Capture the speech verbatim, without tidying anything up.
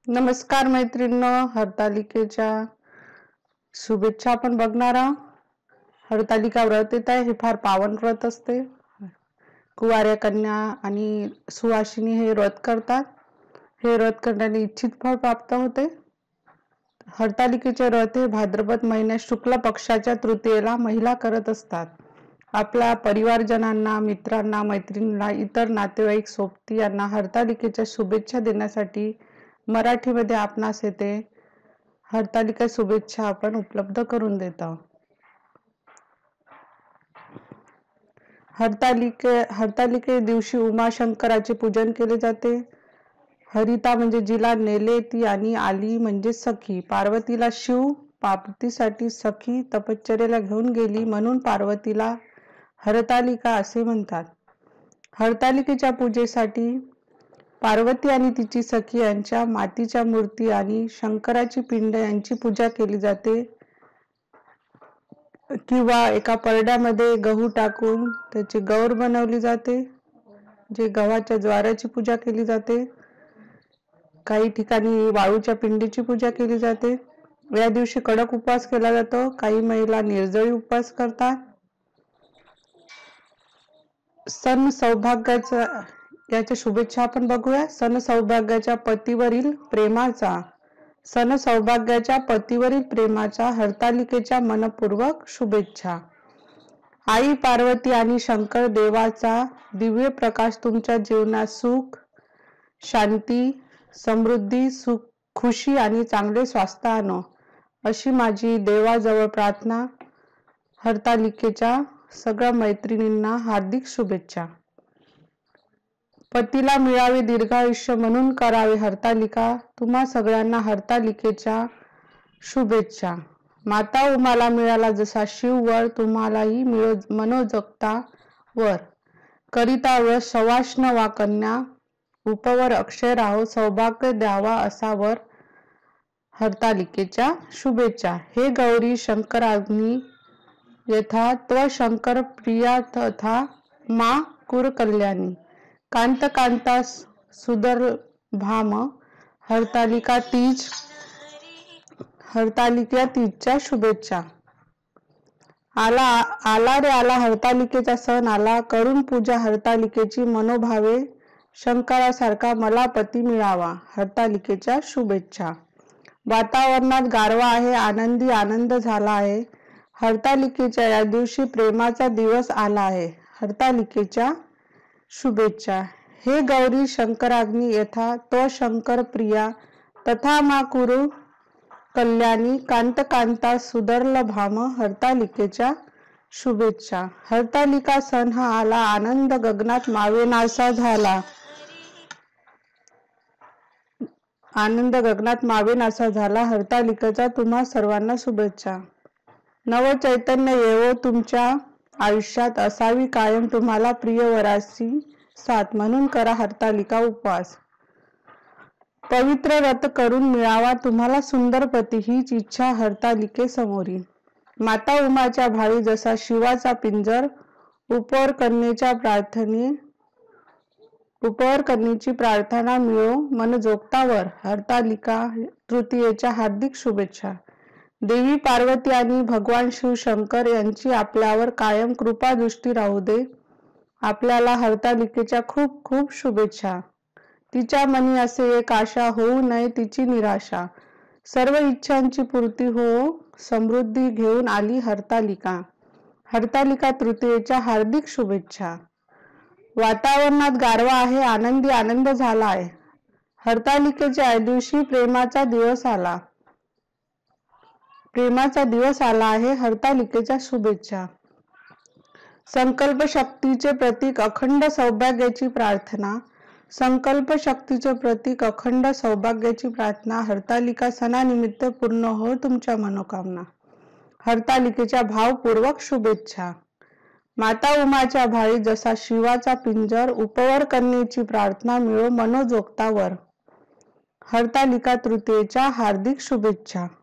नमस्कार मैत्रिणींनो, हरतालिकेच्या शुभेच्छा आपण बघणार आहोत. हरतालिका व्रत येत आहे. हे फार पावन व्रत असते. कुवाऱ्या कन्या आणि सुवासिनी हे व्रत करतात. हे व्रत करण्याने इच्छित फळ प्राप्त होते. हरतालिकेचे व्रत हे भाद्रपद महिन्यात शुक्ल पक्षाच्या तृतीयेला महिला करत असतात. आपल्या परिवारजनांना, मित्रांना, मैत्रिणींना, इतर नातेवाईक, सोबती यांना हरतालिकेच्या शुभेच्छा देण्यासाठी मराठीमध्ये आपणास येते हरतालिका शुभेच्छा आपण उपलब्ध करून देत आहोत. हरतालिके हरतालिके दिवशी उमाशंकराचे पूजन केले जाते. हरिता म्हणजे जिला नेले ती आणि आली म्हणजे सखी. पार्वतीला शिव प्राप्तीसाठी सखी तपश्चर्येला घेऊन गेली म्हणून पार्वतीला हरतालिका असे म्हणतात. हरतालिकेच्या पूजेसाठी पार्वती आणि तिची सखी यांच्या मातीच्या मूर्ती आणि शंकराची पिंड यांची पूजा केली जाते. किंवा एका परड्यामध्ये गहू टाकून त्याची गौर बनवली जाते, जे गव्हाच्या ज्वाराची पूजा केली जाते. काही ठिकाणी वाळूच्या पिंडीची पूजा केली जाते. या दिवशी कडक उपवास केला जातो. काही महिला निर्जळी उपवास करतात. सण सौभाग्याचा याच्या शुभेच्छा आपण बघूया. सण सौभाग्याच्या पतीवरील प्रेमाचा सण सौभाग्याच्या पतीवरील प्रेमाचा हरतालिकेच्या मनपूर्वक शुभेच्छा. आई पार्वती आणि शंकर देवाचा दिव्य प्रकाश तुमच्या जीवनात सुख, शांती, समृद्धी, सुख, खुशी आणि चांगले स्वास्थ्य आणो, अशी माझी देवाजवळ प्रार्थना. हरतालिकेच्या सगळ्या मैत्रिणींना हार्दिक शुभेच्छा. पतीला मिळावे दीर्घायुष्य म्हणून करावे हरतालिका. तुम्हा सगळ्यांना हरतालिकेच्या शुभेच्छा. माता उमाला मिळाला जसा शिव वर, तुम्हालाही मिळो मनोजगता वर. करिता वर सवाष्ण वा कन्या, उपवर अक्षय राहो, सौभाग्य द्यावा असा वर. हरतालिकेच्या शुभेच्छा. हे गौरी शंकराग्नी यथा त्व शंकर प्रिया तथा मा कुर कल्याणी. कांत कांता सुदर्भाम. हरतालिका तीज हरतालिका तीजच्या शुभेच्छा. आला आला रे आला हरतालिकेचा सण आला. करून पूजा हरतालिकेची मनोभावे, शंकरासारखा मला पती मिळावा. हरतालिकेच्या शुभेच्छा. वातावरणात गारवा आहे, आनंदी आनंद झाला आहे. हरतालिकेच्या या दिवशी प्रेमाचा दिवस आला आहे. हरतालिकेच्या शुभेच्छा. हे गौरी शंकराग्नी यथा तो शंकर प्रिया तथा मा कुरु कल्याणी. कांत कांता सुदर्भाम. हरतालिकेच्या शुभेच्छा. हरतालिका सण हा आला, आनंद गगनात मावेनासा झाला. आनंद गगनात मावेनासा झाला. हरतालिकेचा तुम्हा सर्वांना शुभेच्छा. नव चैतन्य येवो तुमच्या आयुष्यात, असावी कायम तुम्हाला प्रिय वराची साथ, म्हणून करा हरतालिका उपवास. पवित्र व्रत करून मिळावा तुम्हाला सुंदर पती, हीच इच्छा हरतालिके समोरी. माता उमाच्या भावी जसा शिवाचा पिंजर, उपवर कन्येच्या प्रार्थने उपवर कन्येची प्रार्थना मिळो मनजोगतावर. हरतालिका तृतीयेच्या हार्दिक शुभेच्छा. देवी पार्वती आणि भगवान शिव शंकर यांची आपल्यावर कायम कृपा दृष्टी राहू दे. आपल्याला हरतालिकेच्या खूप खूप शुभेच्छा. तिच्या मनी असे एक आशा, होऊ नये तिची निराशा. सर्व इच्छांची पूर्ती हो, समृद्धी घेऊन आली हरतालिका. हरतालिका तृतीयेच्या हार्दिक शुभेच्छा. वातावरणात गारवा आहे, आनंदी आनंद झाला आहे. हरतालिकेच्या दिवशी प्रेमाचा दिवस आला प्रेमाचा दिवस आला आहे. हरतालिकेच्या शुभेच्छा. संकल्प शक्तीचे प्रतीक अखंड सौभाग्याची प्रार्थना. संकल्प शक्तीचे प्रतीक अखंड सौभाग्याची प्रार्थना. हरतालिका सणानिमित्त पूर्ण हो तुमच्या मनोकामना. हरतालिकेच्या भावपूर्वक शुभेच्छा. माता उमाच्या भावी जसा शिवाचा पिंजर, उपवर कन्येची प्रार्थना मिळो मनोजोगतावर. हरतालिका तृतीयेच्या हार्दिक शुभेच्छा.